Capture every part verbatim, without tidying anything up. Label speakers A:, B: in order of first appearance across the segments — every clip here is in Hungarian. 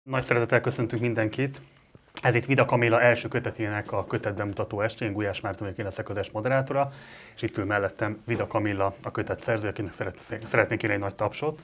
A: Nagy szeretettel köszöntünk mindenkit. Ez itt Vida Kamilla első kötetének a kötetbemutató estén. Gulyás Márton vagyok, én leszek az est moderátora, és itt ül mellettem Vida Kamilla, a kötet szerző, akinek szeretnék kérni egy nagy tapsot.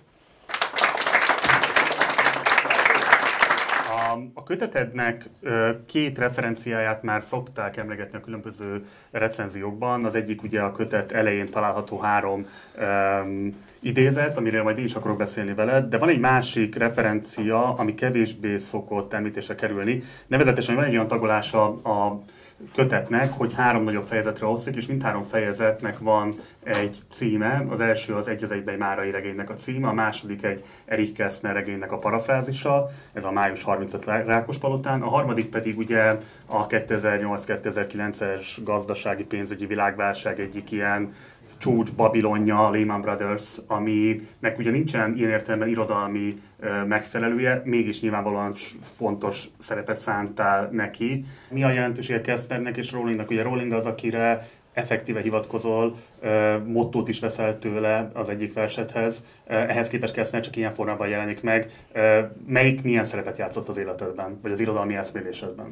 A: A, a kötetednek két referenciáját már szokták emlegetni a különböző recenziókban. Az egyik ugye a kötet elején található három um, idézet, amiről majd én is akarok beszélni veled, de van egy másik referencia, ami kevésbé szokott említésre kerülni. Nevezetesen van egy olyan tagolása a kötetnek, hogy három nagyobb fejezetre oszlik, és mindhárom fejezetnek van egy címe. Az első az Egy az egyben egy márai regénynek a címe, a második egy Erich Kästner regénynek a parafrázisa, ez a május harmincötödike Rákospalotán, a harmadik pedig ugye a kétezer-nyolc kétezer-kilences gazdasági pénzügyi világválság egyik ilyen csúcs Babilonja, Lehman Brothers, aminek ugye nincsen ilyen értelemben irodalmi ö, megfelelője, mégis nyilvánvalóan fontos szerepet szántál neki. Mi a jelentősége Kästnernek és Rowlingnak? Ugye Rowling az, akire effektíve hivatkozol, ö, mottót is veszel tőle az egyik versethez, ö, ehhez képest Kästner csak ilyen formában jelenik meg. Ö, melyik milyen szerepet játszott az életedben, vagy az irodalmi eszmélésedben?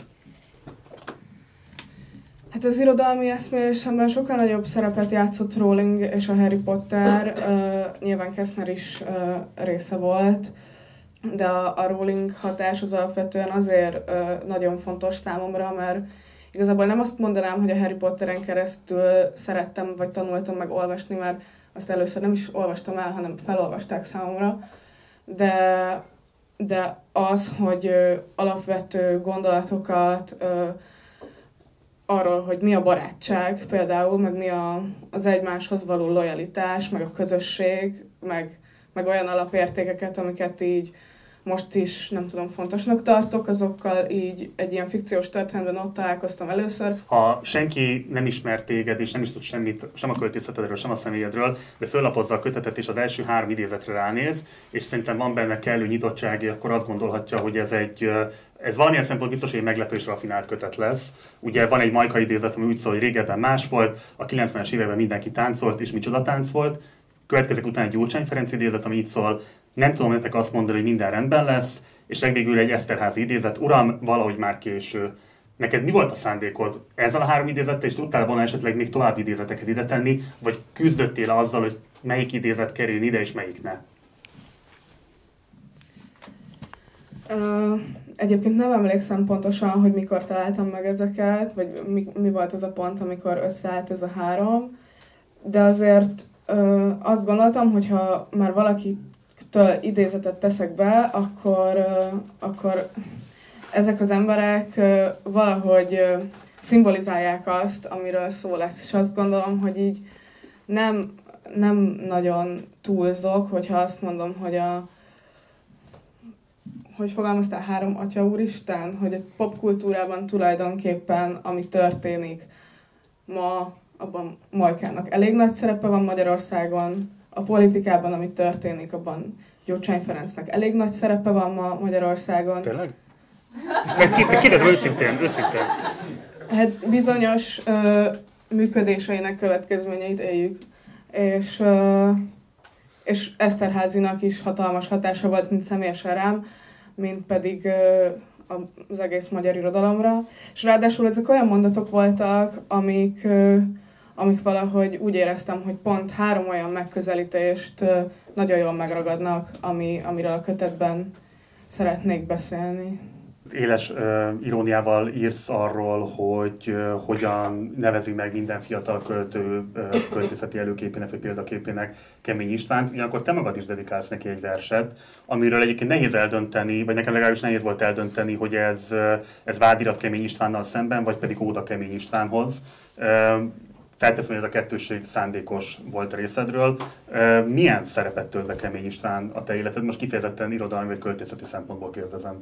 B: Hát az irodalmi eszmélésemben sokkal nagyobb szerepet játszott Rowling és a Harry Potter, uh, nyilván Kästner is uh, része volt, de a, a Rowling hatás az alapvetően azért uh, nagyon fontos számomra, mert igazából nem azt mondanám, hogy a Harry Potteren keresztül szerettem vagy tanultam meg olvasni, mert azt először nem is olvastam el, hanem felolvasták számomra, de, de az, hogy uh, alapvető gondolatokat, uh, arról, hogy mi a barátság például, meg mi a, az egymáshoz való lojalitás, meg a közösség, meg, meg olyan alapértékeket, amiket így most is, nem tudom, fontosnak tartok, azokkal így egy ilyen fikciós történetben ott találkoztam először.
A: Ha senki nem ismer téged, és nem is tud semmit, sem a költészetedről, sem a személyedről, de föllapozza a kötetet, és az első három idézetre ránéz, és szerintem van benne kellő nyitottsági, akkor azt gondolhatja, hogy ez egy Ez valamilyen szempont biztos, hogy egy meglepő és rafinált kötet lesz. Ugye van egy Majka idézet, ami úgy szól, hogy régebben más volt, a kilencvenes években mindenki táncolt, és micsoda tánc volt. Következik utána egy Gyurcsány Ferenc idézet, ami így szól, nem tudom nektek azt mondani, hogy minden rendben lesz, és legvégül egy Eszterházy idézet, uram, valahogy már késő. Neked mi volt a szándékod ezzel a három idézettel, és tudtál volna esetleg még további idézeteket ide tenni, vagy küzdöttél azzal, hogy melyik idézet kerül ide, és melyik ne?
B: Uh, egyébként nem emlékszem pontosan, hogy mikor találtam meg ezeket, vagy mi, mi volt az a pont, amikor összeállt ez a három, de azért uh, azt gondoltam, hogy ha már valakitől idézetet teszek be, akkor, uh, akkor ezek az emberek uh, valahogy uh, szimbolizálják azt, amiről szó lesz, és azt gondolom, hogy így nem, nem nagyon túlzok, hogyha azt mondom, hogy a hogy fogalmaztál, három atya úristen, hogy a popkultúrában tulajdonképpen, ami történik ma, abban Majkának elég nagy szerepe van Magyarországon, a politikában, ami történik, abban Gyurcsány Ferencnek elég nagy szerepe van ma Magyarországon.
A: Tényleg? Kérdezem őszintén, őszintén.
B: Hát bizonyos ö, működéseinek következményeit éljük, és, ö, és Eszterházynak is hatalmas hatása volt, mint személyesen rám, mint pedig uh, az egész magyar irodalomra. És ráadásul ezek olyan mondatok voltak, amik, uh, amik valahogy úgy éreztem, hogy pont három olyan megközelítést uh, nagyon jól megragadnak, ami, amiről a kötetben szeretnék beszélni.
A: Éles uh, iróniával írsz arról, hogy uh, hogyan nevezi meg minden fiatal költő uh, költészeti előképének vagy példaképének Kemény Istvánt. Ugyanakkor te magad is dedikálsz neki egy verset, amiről egyébként nehéz eldönteni, vagy nekem legalábbis nehéz volt eldönteni, hogy ez, uh, ez vádirat Kemény Istvánnal szemben, vagy pedig óda Kemény Istvánhoz. Uh, Felteszem, hogy ez a kettősség szándékos volt a részedről. Uh, milyen szerepet tölt be Kemény István a te életed? Most kifejezetten irodalmi vagy költészeti szempontból kérdezem.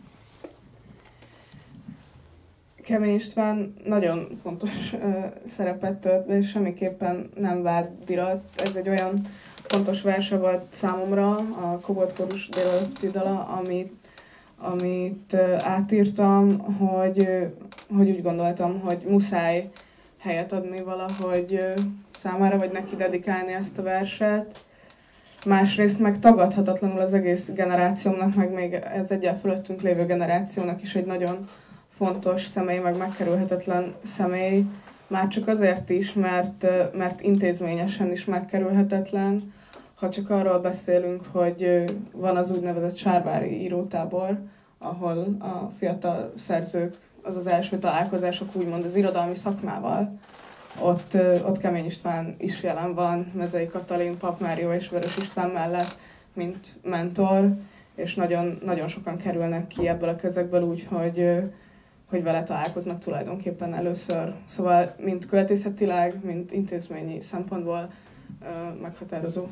B: Kemény István nagyon fontos uh, szerepet tölt be, és semmiképpen nem vádirat. Ez egy olyan fontos verse volt számomra, a Koboltkorús délelőtti dala, amit, amit uh, átírtam, hogy, uh, hogy úgy gondoltam, hogy muszáj helyet adni valahogy uh, számára, vagy neki dedikálni ezt a verset. Másrészt meg tagadhatatlanul az egész generációnak, meg még ez egyel fölöttünk lévő generációnak is egy nagyon fontos személy, meg megkerülhetetlen személy, már csak azért is, mert, mert intézményesen is megkerülhetetlen, ha csak arról beszélünk, hogy van az úgynevezett Sárvári írótábor, ahol a fiatal szerzők, az az első találkozások úgymond az irodalmi szakmával. Ott, ott Kemény István is jelen van, Mezei Katalin, Pap Mária és Vörös István mellett, mint mentor, és nagyon, nagyon sokan kerülnek ki ebből a közegből úgy, hogy, hogy vele találkoznak tulajdonképpen először. Szóval mind költészetileg, mind intézményi szempontból meghatározó.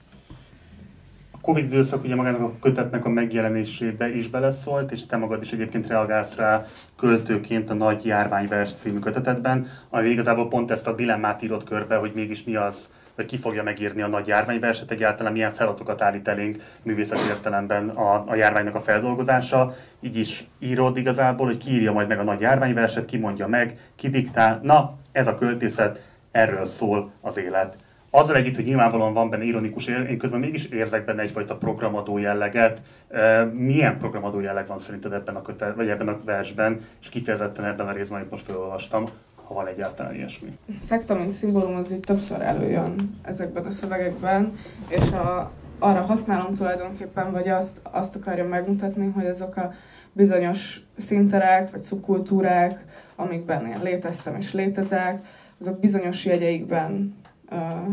A: A Covid időszak ugye magának a kötetnek a megjelenésébe is beleszólt, és te magad is egyébként reagálsz rá költőként a Nagy Járványvers című kötetedben, ami igazából pont ezt a dilemmát írott körbe, hogy mégis mi az, vagy ki fogja megírni a Nagy Járványverset, egyáltalán milyen feladatokat állít elénk művészeti értelemben a, a járványnak a feldolgozása. Így is írod igazából, hogy ki írja majd meg a Nagy Járványverset, ki mondja meg, ki diktál. Na, ez a költészet, erről szól az élet. Azzal együtt, hogy nyilvánvalóan van benne ironikus, én közben mégis érzek benne egyfajta programadó jelleget. Milyen programadó jelleg van szerinted ebben a kötet, vagy ebben a versben, és kifejezetten ebben a részben, amit most felolvastam, ha van egyáltalán ilyesmi?
B: Szekta, mint szimbólum, az így többször előjön ezekben a szövegekben, és a, arra használom tulajdonképpen, vagy azt, azt akarja megmutatni, hogy azok a bizonyos színterek, vagy szubkultúrák, amikben én léteztem és létezek, azok bizonyos jegyeikben Uh,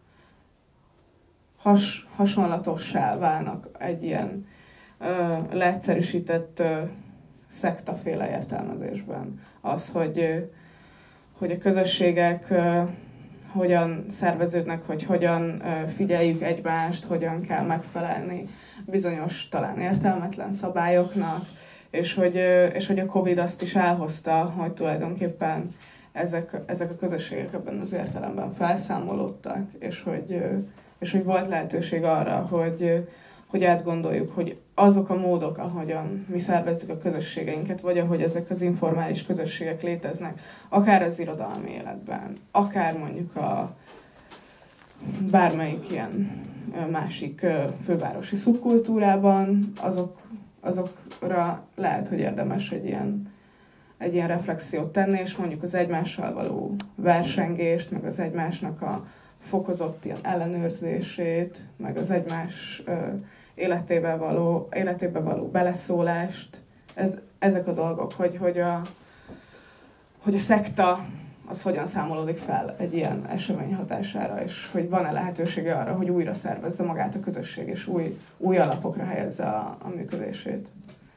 B: has, hasonlatossá válnak egy ilyen uh, leegyszerűsített uh, szektaféle értelmezésben. Az, hogy, uh, hogy a közösségek uh, hogyan szerveződnek, hogy hogyan uh, figyeljük egymást, hogyan kell megfelelni bizonyos, talán értelmetlen szabályoknak, és hogy, uh, és hogy a Covid azt is elhozta, hogy tulajdonképpen Ezek, ezek a közösségek ebben az értelemben felszámolódtak, és hogy, és hogy volt lehetőség arra, hogy, hogy átgondoljuk, hogy azok a módok, ahogyan mi szervezzük a közösségeinket, vagy ahogy ezek az informális közösségek léteznek, akár az irodalmi életben, akár mondjuk a bármelyik ilyen másik fővárosi szubkultúrában, azok, azokra lehet, hogy érdemes egy ilyen egy ilyen reflexiót tenni, és mondjuk az egymással való versengést, meg az egymásnak a fokozott ilyen ellenőrzését, meg az egymás ö, életébe való, életébe való beleszólást. Ez, ezek a dolgok, hogy, hogy, a, hogy a szekta az hogyan számolódik fel egy ilyen esemény hatására, és hogy van-e lehetősége arra, hogy újra szervezze magát a közösség, és új, új alapokra helyezze a, a működését.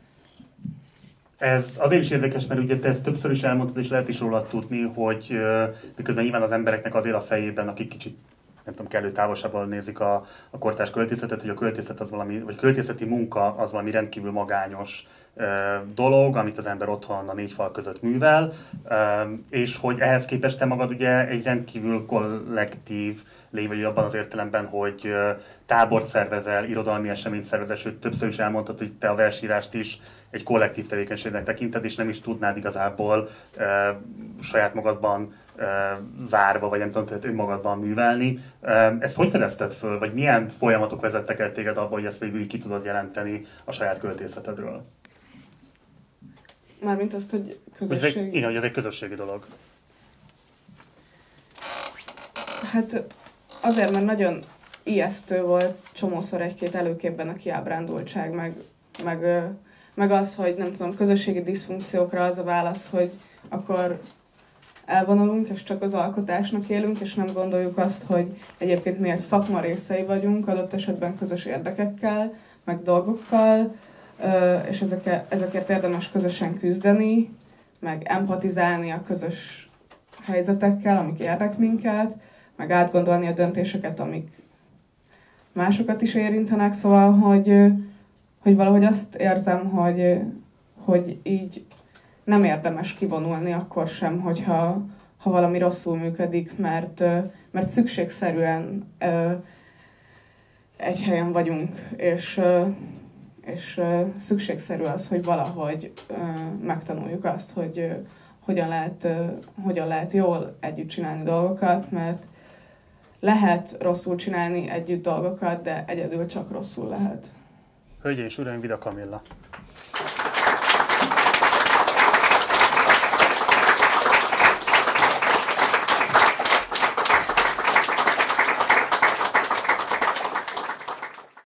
A: Ez azért is érdekes, mert ugye te ezt többször is elmondtad, és lehet is rólad tudni, hogy miközben nyilván az embereknek azért a fejében, akik kicsit nem tudom, kellő távolságból nézik a, a kortárs költészetet, hogy a költészet az valami, vagy költészeti munka az valami rendkívül magányos ö, dolog, amit az ember otthon a négy fal között művel, ö, és hogy ehhez képest te magad ugye egy rendkívül kollektív lény vagy abban az értelemben, hogy ö, tábort szervezel, irodalmi eseményt szervezel, sőt többször is elmondtad, hogy te a versírást is egy kollektív tevékenységnek tekinted, és nem is tudnád igazából ö, saját magadban zárva, vagy nem tudom, tehát önmagadban művelni. Ezt hogy fedezted föl, vagy milyen folyamatok vezettek el téged abba, hogy ezt végül ki tudod jelenteni a saját költészetedről?
B: Mármint azt, hogy közösség...
A: Hogy igen, hogy ez egy közösségi dolog.
B: Hát azért, mert nagyon ijesztő volt csomószor egy-két előképben a kiábrándultság, meg, meg, meg az, hogy nem tudom, közösségi diszfunkciókra az a válasz, hogy akkor elvonulunk, és csak az alkotásnak élünk, és nem gondoljuk azt, hogy egyébként mi egy szakma részei vagyunk, adott esetben közös érdekekkel, meg dolgokkal, és ezekért érdemes közösen küzdeni, meg empatizálni a közös helyzetekkel, amik érdek minket, meg átgondolni a döntéseket, amik másokat is érintenek, szóval, hogy, hogy valahogy azt érzem, hogy, hogy így nem érdemes kivonulni akkor sem, hogyha ha valami rosszul működik, mert, mert szükségszerűen egy helyen vagyunk, és, és szükségszerű az, hogy valahogy megtanuljuk azt, hogy hogyan lehet, hogyan lehet jól együtt csinálni dolgokat, mert lehet rosszul csinálni együtt dolgokat, de egyedül csak rosszul lehet.
A: Hölgyeim és uraim, Vida Kamilla!